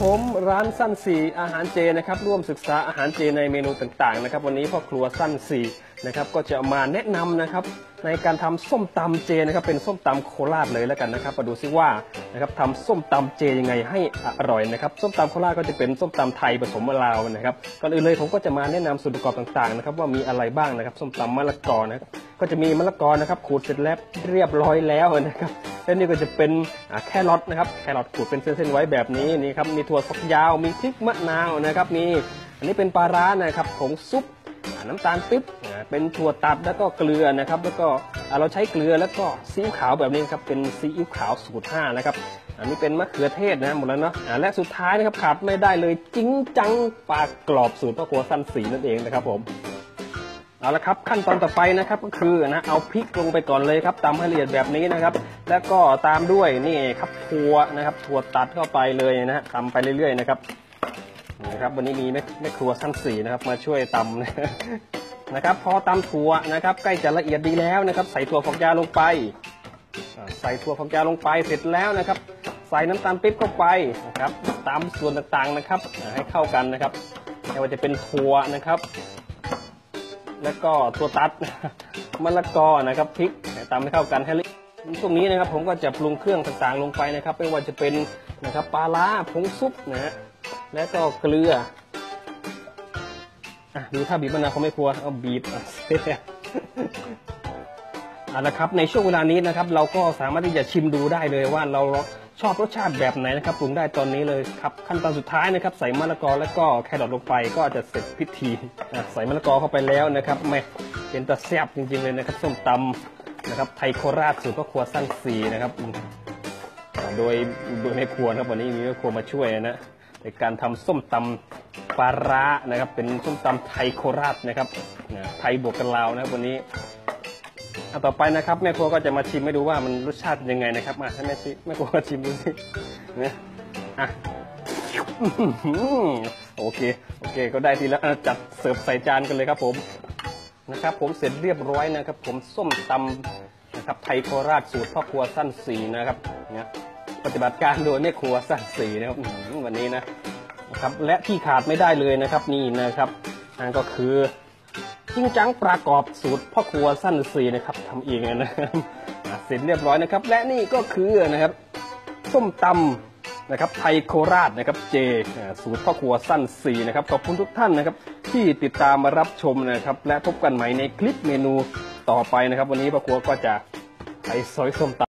ผมร้านสั้นสีอาหารเจนะครับร่วมศึกษาอาหารเจในเมนูต่างๆนะครับวันนี้พ่อครัวสั้นสีนะครับก็จะมาแนะนำนะครับในการทำส้มตำเจนะครับเป็นส้มตำโคราชเลยแล้วกันนะครับมาดูซิว่านะครับทำส้มตำเจยังไงให้อร่อยนะครับส้มตำโคราชก็จะเป็นส้มตำไทยผสมลาวนะครับก่อนอื่นเลยผมก็จะมาแนะนำส่วนประกอบต่างๆนะครับว่ามีอะไรบ้างนะครับส้มตำมะละกอนะครับก็จะมีมะละกอนะครับขูดเสร็จแล้วเรียบร้อยแล้วนะครับและนี่ก็จะเป็นแครอทนะครับแครอทขูดเป็นเส้นๆไว้แบบนี้นี่ครับมีถั่วฝักยาวมีพริกมะนาวนะครับมีอันนี้เป็นปลาร้านะครับผงซุปน้ำตาลปิ๊บเป็นถั่วตัดแล้วก็เกลือนะครับแล้วก็เราใช้เกลือแล้วก็ซีอิ๊วขาวแบบนี้ครับเป็นซีอิ๊วขาวสูตร5นะครับอันนี้เป็นมะเขือเทศนะหมดแล้วเนาะและสุดท้ายนะครับขาดไม่ได้เลยจริงจังปลากรอบสูตรพ่อครัวสั้นสีนั่นเองนะครับผมเอาละครับขั้นตอนต่อไปนะครับก็คือเอาพริกลงไปก่อนเลยครับตำให้ละเอียดแบบนี้นะครับแล้วก็ตามด้วยนี่ครับถั่วนะครับถั่วตัดเข้าไปเลยนะตำไปเรื่อยๆนะครับนี่ครับวันนี้มีแม่ครัวสั้นสีนะครับมาช่วยตำนะครับพอตำถั่วนะครับใกล้จะละเอียดดีแล้วนะครับใส่ถั่วฝักยาวลงไปใส่ถั่วฝักยาวลงไปเสร็จแล้วนะครับใส่น้ำตาลปิ๊บเข้าไปนะครับตามส่วนต่างๆนะครับให้เข้ากันนะครับไม่ว่าจะเป็นถั่วนะครับแล้วก็ถั่วตัดมะละกอนะครับพริกตำให้เข้ากันให้ละเอียดช่วงนี้นะครับผมก็จะปรุงเครื่องต่างๆลงไปนะครับไม่ว่าจะเป็นนะครับปลาร้าผงซุปนะฮะแล้วก็เกลือดูถ้าบีบมะนาวเขาไม่ครัวเอาบีบเอาละครับในช่วงเวลานี้นะครับเราก็สามารถที่จะชิมดูได้เลยว่าเราชอบรสชาติแบบไหนนะครับปรุงได้ตอนนี้เลยครับขั้นตอนสุดท้ายนะครับใส่มะละกอแล้วก็แครอทลงไปก็จะเสร็จพิธีใส่มะละกอเข้าไปแล้วนะครับไม่เป็นตะแซ่บจริงๆเลยนะครับส้มตำนะครับไทยโคราชสูตรพ่อครัวสั้นสีนะครับโดยในครัวนะครับวันนี้มีแม่ครัวมาช่วยนะในการทำส้มตำปลาร้านะครับเป็นส้มตำไทยโคราชนะครับไทยบวกกันลาวนะครับวันนี้ต่อไปนะครับแม่ครัวก็จะมาชิมให้ดูว่ามันรสชาติยังไงนะครับมาให้แม่ครัวมาชิมดูสิเนี่ยโอเคก็ได้ทีแล้วจัดเสิร์ฟใส่จานกันเลยครับผมนะครับผมเสร็จเรียบร้อยนะครับผมส้มตำนะครับไทยโคราชสูตรพ่อครัวสั้นสีนะครับเนี่ยปฏิบัติการโดยแม่ครัวสั้นสีนะครับวันนี้นะครับและที่ขาดไม่ได้เลยนะครับนี่นะครับนั่นก็คือจริงจังปลากรอบสูตรพ่อครัวสั้นสีนะครับทำเองนะครับเสร็จเรียบร้อยนะครับและนี่ก็คือนะครับส้มตำนะครับไทยโคราชนะครับเจสูตรพ่อครัวสั้นสีนะครับขอบคุณทุกท่านนะครับที่ติดตามมารับชมนะครับและพบกันใหม่ในคลิปเมนูต่อไปนะครับวันนี้พ่อครัวก็จะไปซอยส้มตำ